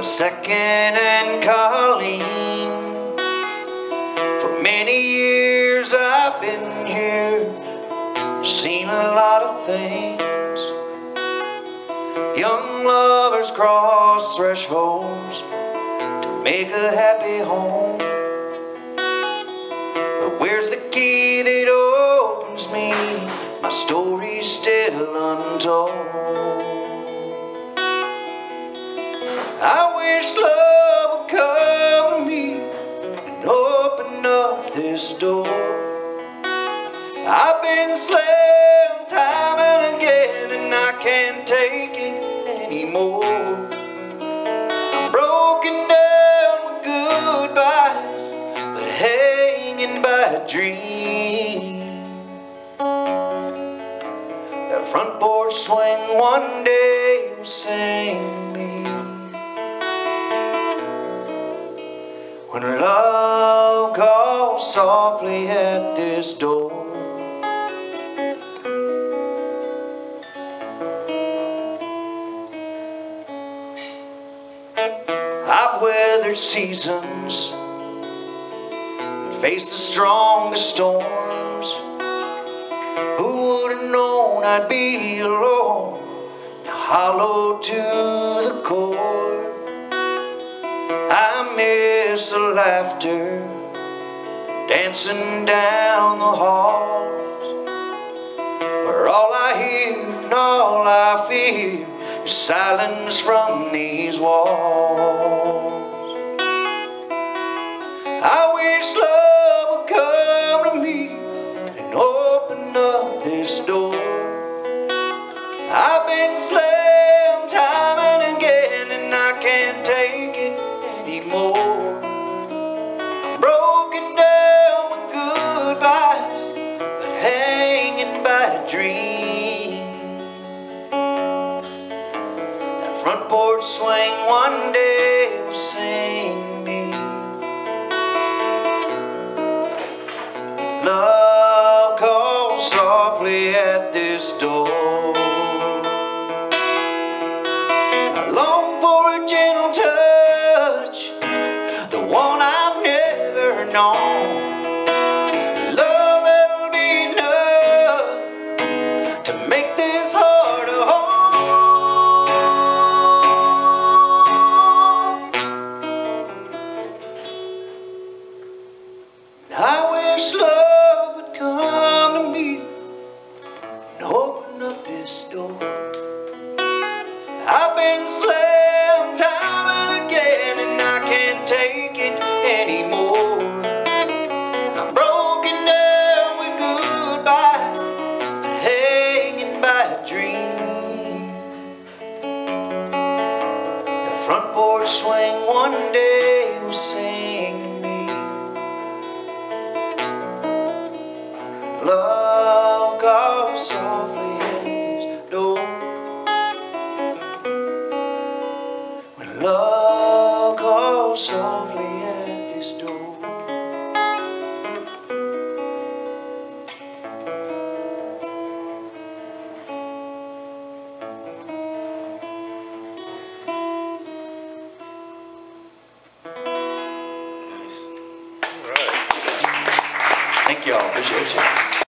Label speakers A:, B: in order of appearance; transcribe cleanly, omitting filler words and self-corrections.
A: Second and Colleen. For many years I've been here, seen a lot of things. Young lovers cross thresholds to make a happy home. But where's the key that opens me? My story's still untold. I wish love would come to me and open up this door. I've been slammed time and again, and I can't take it anymore. I'm broken down with goodbyes, but hanging by a dream. That front porch swing one day will sing me. When love calls softly at this door, I've weathered seasons and faced the strongest storms. Who would have known I'd be alone, now hollow to the core? I miss the laughter dancing down the halls, where all I hear and all I fear is silence from these walls. I wish love would come to me and open up this door. I've been slammed time and again, and I can't take it anymore. I'm broken down with goodbyes, but hanging by a dream. That front porch swing one day will sing me. Love calls softly at this door. I long for a gentle touch, the one I've never known. Love that'll be enough to make this heart a home. I wish love would come to me and open up this door. I've been slammed time and again, and I can't take it anymore. I'm broken down with goodbye, but hanging by a dream. The front porch swing one day will sing me. Love calls softly at this door. When love calls softly at this door.
B: Nice. All right.
A: Thank y'all. Appreciate you.